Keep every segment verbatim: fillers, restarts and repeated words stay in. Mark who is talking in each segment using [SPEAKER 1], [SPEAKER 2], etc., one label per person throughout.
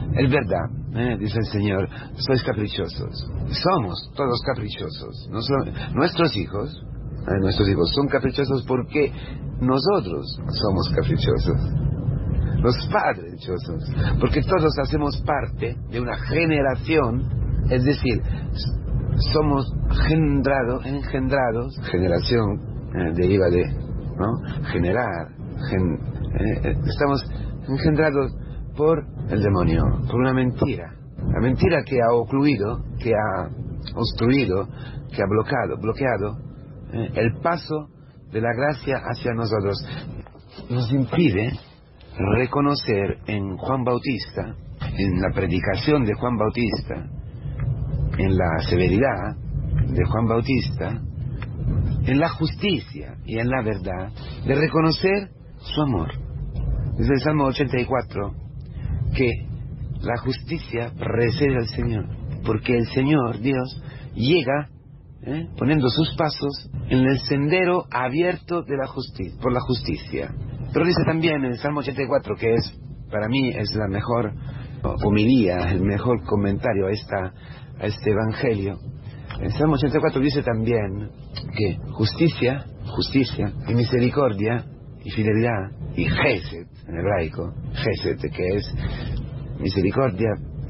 [SPEAKER 1] Es verdad, ¿eh? Dice el Señor, sois caprichosos. Somos todos caprichosos. No son, nuestros hijos, ¿eh? nuestros hijos son caprichosos porque nosotros somos caprichosos. Los padres caprichosos. Porque todos hacemos parte de una generación, es decir, somos engendrados, engendrados, generación, eh, deriva de, ¿no? Generar, gen, eh, estamos engendrados por el demonio, por una mentira. La mentira que ha ocluido, que ha obstruido, que ha bloqueado, bloqueado eh, el paso de la gracia hacia nosotros. Nos impide reconocer en Juan Bautista, en la predicación de Juan Bautista, en la severidad de Juan Bautista, en la justicia y en la verdad, de reconocer su amor. Desde el Salmo ochenta y cuatro, que la justicia precede al Señor, porque el Señor, Dios, llega ¿eh? poniendo sus pasos en el sendero abierto de la justicia, por la justicia. Pero dice también en el Salmo ochenta y cuatro, que es, para mí, es la mejor homilía, el mejor comentario a, esta, a este Evangelio. El Salmo ochenta y cuatro dice también que justicia, justicia y misericordia y fidelidad y Gesed, en hebraico, Gesed, que es misericordia,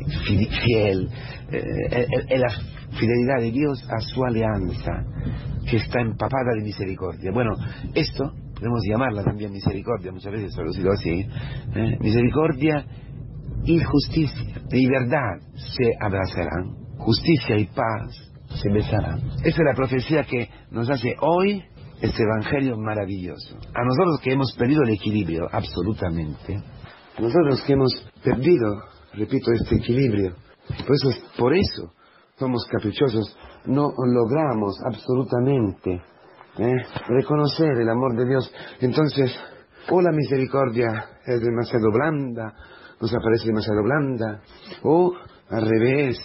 [SPEAKER 1] fiel, eh, eh, la fidelidad de Dios a su alianza, que está empapada de misericordia. Bueno, esto podemos llamarla también misericordia, muchas veces se lo digo así, ¿eh? Misericordia y justicia y verdad se abrazarán, justicia y paz se besarán. Esa es la profecía que nos hace hoy este Evangelio maravilloso. A nosotros que hemos perdido el equilibrio, absolutamente, a nosotros que hemos perdido, repito, este equilibrio, por eso, por eso somos caprichosos, no logramos absolutamente ¿eh? reconocer el amor de Dios. Entonces, o la misericordia es demasiado blanda, nos aparece demasiado blanda, o al revés,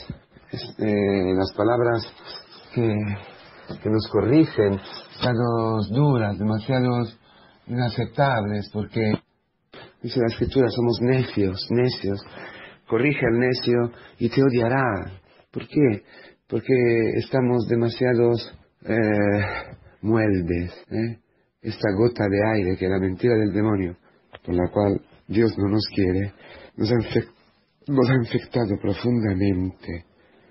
[SPEAKER 1] eh, las palabras que, que nos corrigen, demasiado duras, demasiado inaceptables, porque dice la Escritura, somos necios, necios. Corrige al necio y te odiará. ¿Por qué? Porque estamos demasiados eh, mueldes, ¿eh? Esta gota de aire que es la mentira del demonio, por la cual Dios no nos quiere, nos ha, infect, nos ha infectado profundamente.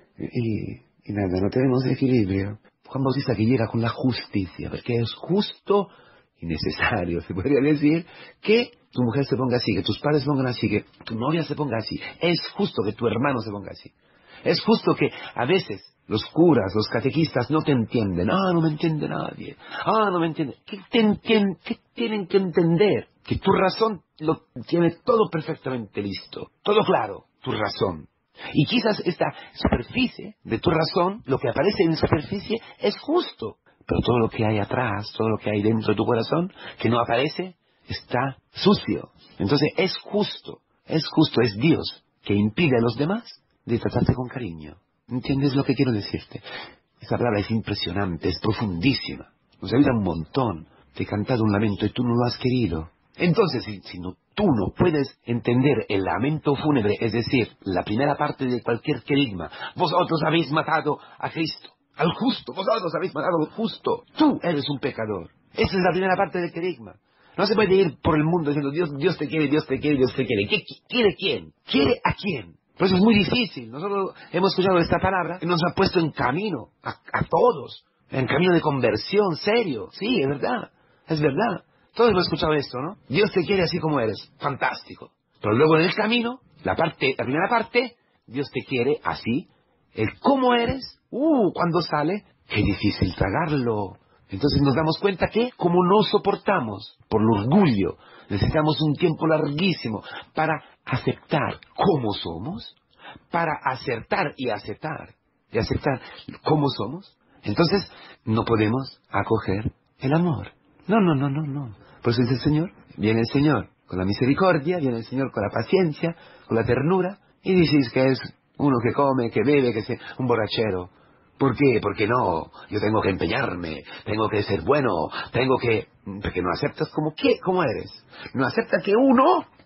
[SPEAKER 1] Y, y nada, no tenemos equilibrio. Juan Bautista que llega con la justicia, porque es justo y necesario, se podría decir, que tu mujer se ponga así, que tus padres se pongan así, que tu novia se ponga así. Es justo que tu hermano se ponga así. Es justo que a veces los curas, los catequistas no te entienden. Ah, no me entiende nadie. Ah, no me entiende. ¿Qué, te entien- qué tienen que entender? Que tu razón lo tiene todo perfectamente listo. Todo claro, tu razón. Y quizás esta superficie de tu razón, lo que aparece en superficie, es justo. Pero todo lo que hay atrás, todo lo que hay dentro de tu corazón, que no aparece, está sucio. Entonces es justo, es justo, es Dios que impide a los demás de tratarte con cariño. ¿Entiendes lo que quiero decirte? Esa palabra es impresionante, es profundísima. Nos ayuda un montón. Te he cantado un lamento y tú no lo has querido. Entonces, si, si no, tú no puedes entender el lamento fúnebre, es decir, la primera parte de cualquier querigma, vosotros habéis matado a Cristo, al justo, vosotros habéis matado al justo, tú eres un pecador. Esa es la primera parte del querigma. No se puede ir por el mundo diciendo, Dios, Dios te quiere, Dios te quiere, Dios te quiere. ¿Qué, ¿Quiere quién? ¿Quiere a quién? Por eso es muy difícil. Nosotros hemos escuchado esta palabra y nos ha puesto en camino, a, a todos, en camino de conversión serio. Sí, es verdad, es verdad. Todos hemos escuchado esto, ¿no? Dios te quiere así como eres. Fantástico. Pero luego en el camino, la parte, la primera parte, Dios te quiere así. El cómo eres, uh, cuando sale, qué difícil tragarlo. Entonces nos damos cuenta que, como no soportamos, por el orgullo, necesitamos un tiempo larguísimo para aceptar cómo somos, para acertar y aceptar, y aceptar cómo somos. Entonces no podemos acoger el amor. No, no, no, no, no. Por eso dice el Señor, viene el Señor con la misericordia, viene el Señor con la paciencia, con la ternura, y dices que es uno que come, que bebe, que es un borrachero. ¿Por qué? Porque no, yo tengo que empeñarme, tengo que ser bueno, tengo que... Porque no aceptas como qué, cómo eres. No aceptas que uno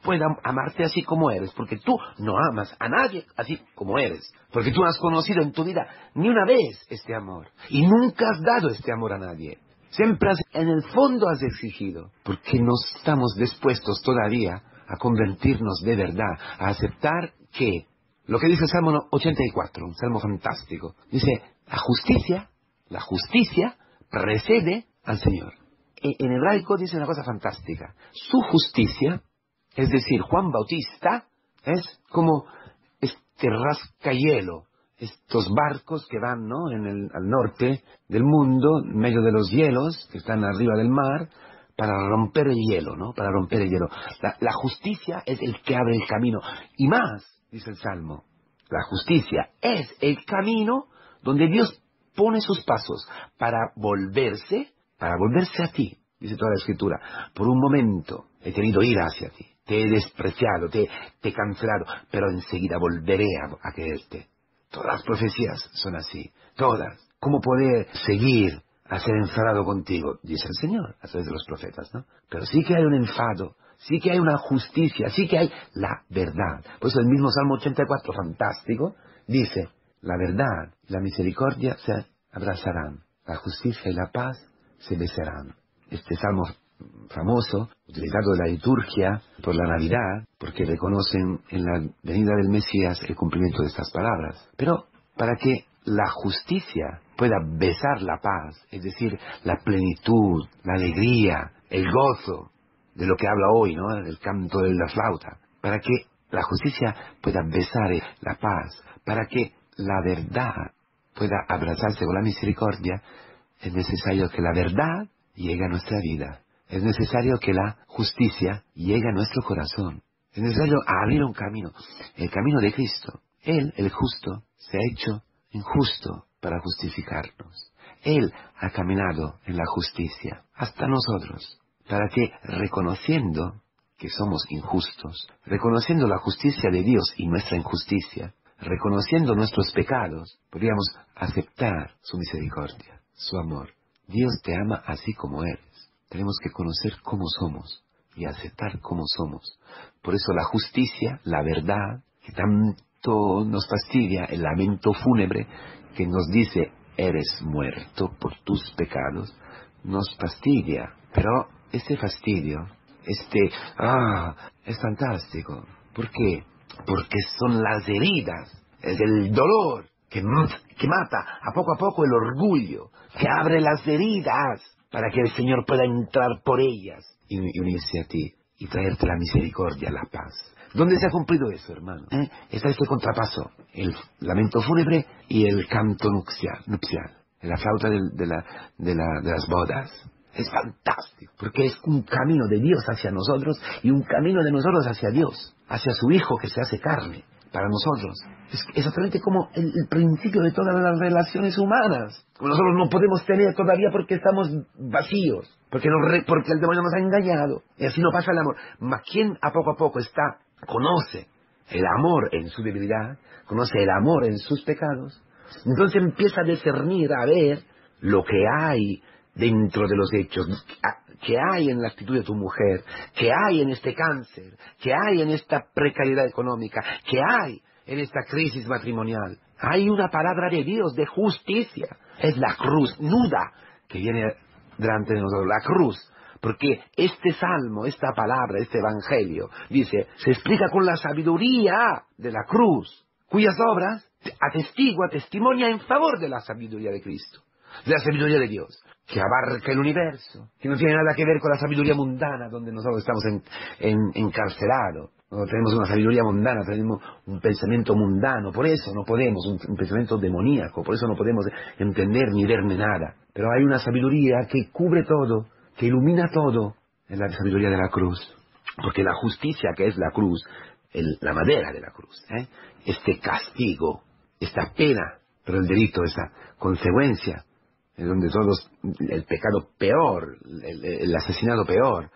[SPEAKER 1] pueda amarte así como eres, porque tú no amas a nadie así como eres, porque tú no has conocido en tu vida ni una vez este amor, y nunca has dado este amor a nadie. Siempre has, en el fondo has exigido, porque no estamos dispuestos todavía a convertirnos de verdad, a aceptar que, lo que dice el Salmo ochenta y cuatro, un salmo fantástico, dice, la justicia, la justicia precede al Señor. En hebraico dice una cosa fantástica, su justicia, es decir, Juan Bautista, es como este rascahielo, estos barcos que van, ¿no?, en el, al norte del mundo, en medio de los hielos, que están arriba del mar, para romper el hielo, ¿no?, para romper el hielo. La, la justicia es el que abre el camino. Y más, dice el Salmo, la justicia es el camino donde Dios pone sus pasos para volverse, para volverse a ti, dice toda la Escritura. Por un momento he tenido ira hacia ti, te he despreciado, te, te he cancelado, pero enseguida volveré a, a quererte. Todas las profecías son así, todas. ¿Cómo poder seguir a ser enfadado contigo? Dice el Señor a través de los profetas, ¿no? Pero sí que hay un enfado, sí que hay una justicia, sí que hay la verdad. Por eso el mismo Salmo ochenta y cuatro, fantástico, dice, la verdad y la misericordia se abrazarán, la justicia y la paz se besarán. Este salmo famoso, utilizado en la liturgia por la Navidad, porque reconocen en la venida del Mesías el cumplimiento de estas palabras. Pero para que la justicia pueda besar la paz, es decir, la plenitud, la alegría, el gozo, de lo que habla hoy, ¿no?, el canto de la flauta, para que la justicia pueda besar la paz, para que la verdad pueda abrazarse con la misericordia, es necesario que la verdad llegue a nuestra vida. Es necesario que la justicia llegue a nuestro corazón. Es necesario abrir un camino, el camino de Cristo. Él, el justo, se ha hecho injusto para justificarnos. Él ha caminado en la justicia hasta nosotros, para que, reconociendo que somos injustos, reconociendo la justicia de Dios y nuestra injusticia, reconociendo nuestros pecados, podríamos aceptar su misericordia, su amor. Dios te ama así como eres. Tenemos que conocer cómo somos y aceptar cómo somos. Por eso la justicia, la verdad, que tanto nos fastidia, el lamento fúnebre que nos dice, eres muerto por tus pecados, nos fastidia. Pero este fastidio, este, ah, es fantástico. ¿Por qué? Porque son las heridas, es el dolor que, que mata a poco a poco el orgullo, que abre las heridas para que el Señor pueda entrar por ellas y, y unirse a ti y traerte la misericordia, la paz. ¿Dónde se ha cumplido eso, hermano? ¿Eh? Está este contrapaso, el lamento fúnebre y el canto nupcial, nupcial la flauta de, de, la, de, la, de las bodas. Es fantástico, porque es un camino de Dios hacia nosotros y un camino de nosotros hacia Dios, hacia su Hijo que se hace carne para nosotros. Es exactamente como el, el principio de todas las relaciones humanas. Como nosotros no podemos tener todavía porque estamos vacíos, porque, nos re, porque el demonio nos ha engañado. Y así no pasa el amor. Mas quien a poco a poco está, conoce el amor en su debilidad, conoce el amor en sus pecados, entonces empieza a discernir, a ver lo que hay dentro de los hechos, que hay en la actitud de tu mujer, que hay en este cáncer, que hay en esta precariedad económica, que hay en esta crisis matrimonial. Hay una palabra de Dios de justicia. Es la cruz nuda que viene delante de nosotros, la cruz. Porque este salmo, esta palabra, este evangelio, dice, se explica con la sabiduría de la cruz, cuyas obras atestigua, testimonia en favor de la sabiduría de Cristo, de la sabiduría de Dios, que abarca el universo, que no tiene nada que ver con la sabiduría mundana donde nosotros estamos en, en, encarcelados. No tenemos una sabiduría mundana, tenemos un pensamiento mundano, por eso no podemos, un, un pensamiento demoníaco, por eso no podemos entender ni ver nada. Pero hay una sabiduría que cubre todo, que ilumina todo, es la sabiduría de la cruz. Porque la justicia que es la cruz, el, la madera de la cruz, ¿eh? este castigo, esta pena, pero el delito, esa consecuencia, en donde todos, el pecado peor, el, el asesinato peor,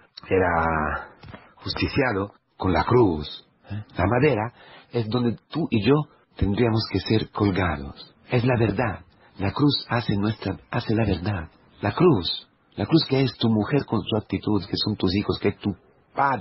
[SPEAKER 1] era justiciado con la cruz. ¿Eh? La madera es donde tú y yo tendríamos que ser colgados. Es la verdad. La cruz hace nuestra, hace la verdad. La cruz, la cruz que es tu mujer con su actitud, que son tus hijos, que es tu padre,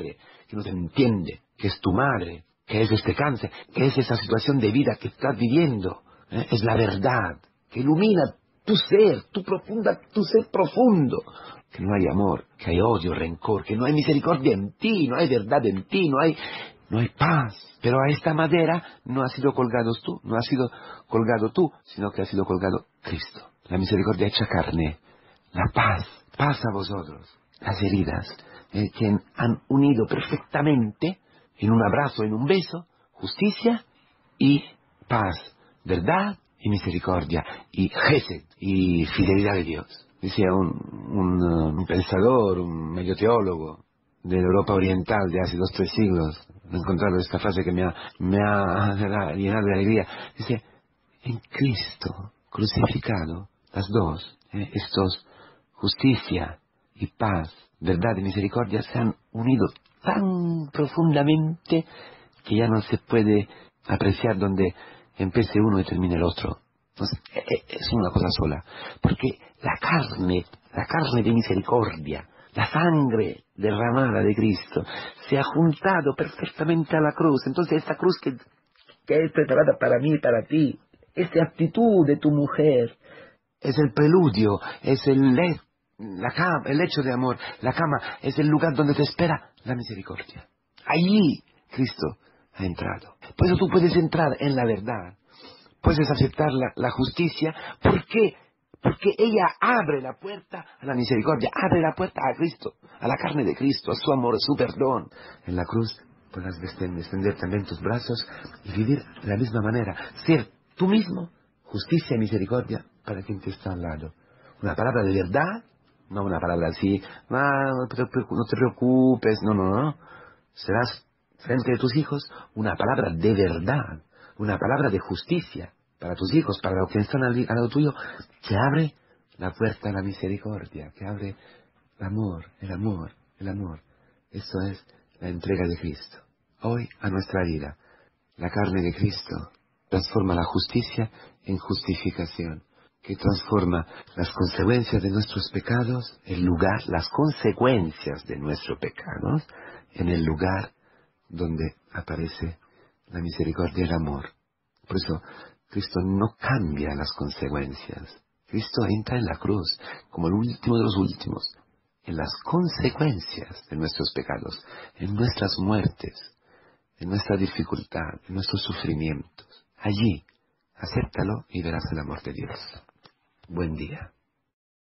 [SPEAKER 1] que no te entiende, que es tu madre, que es este cáncer, que es esa situación de vida que estás viviendo. ¿eh? Es la verdad que ilumina tu ser, tu profunda, tu ser profundo. Que no hay amor, que hay odio, rencor, que no hay misericordia en ti, no hay verdad en ti, no hay, no hay paz. Pero a esta madera no has sido colgado tú, no has sido colgado tú, sino que ha sido colgado Cristo. La misericordia hecha carne, la paz, paz a vosotros. Las heridas eh, que han unido perfectamente en un abrazo, en un beso, justicia y paz, verdad y misericordia, y gesed, y fidelidad de Dios. Decía un, un, uh, un pensador, un medio teólogo de la Europa Oriental de hace dos, tres siglos. He encontrado esta frase que me ha, me ha llenado de alegría. Dice, en Cristo crucificado, las dos, eh, estos, justicia y paz, verdad y misericordia, se han unido tan profundamente que ya no se puede apreciar donde empiece uno y termine el otro. Entonces, es una cosa sola, porque la carne, la carne de misericordia, la sangre derramada de Cristo, se ha juntado perfectamente a la cruz. Entonces, esta cruz que, que es preparada para mí y para ti, esta actitud de tu mujer, es el preludio, es el, le la cama, el lecho de amor, la cama, es el lugar donde te espera la misericordia. Allí Cristo ha entrado. Por eso tú puedes entrar en la verdad. Puedes aceptar la, la justicia. ¿Por qué? Porque ella abre la puerta a la misericordia, abre la puerta a Cristo, a la carne de Cristo, a su amor, a su perdón. En la cruz puedas extender también tus brazos y vivir de la misma manera. Ser tú mismo, justicia y misericordia para quien te está al lado. Una palabra de verdad, no una palabra así, ah, no, te, no te preocupes, no, no, no. Serás frente de tus hijos una palabra de verdad. Una palabra de justicia para tus hijos, para los que están al, al lado tuyo, que abre la puerta a la misericordia, que abre el amor, el amor, el amor. Eso es la entrega de Cristo. Hoy a nuestra vida, la carne de Cristo transforma la justicia en justificación, que transforma las consecuencias de nuestros pecados, el lugar, las consecuencias de nuestros pecados, en el lugar donde aparece la misericordia y el amor. Por eso, Cristo no cambia las consecuencias. Cristo entra en la cruz, como el último de los últimos, en las consecuencias de nuestros pecados, en nuestras muertes, en nuestra dificultad, en nuestros sufrimientos. Allí, acéptalo y verás el amor de Dios. Buen día.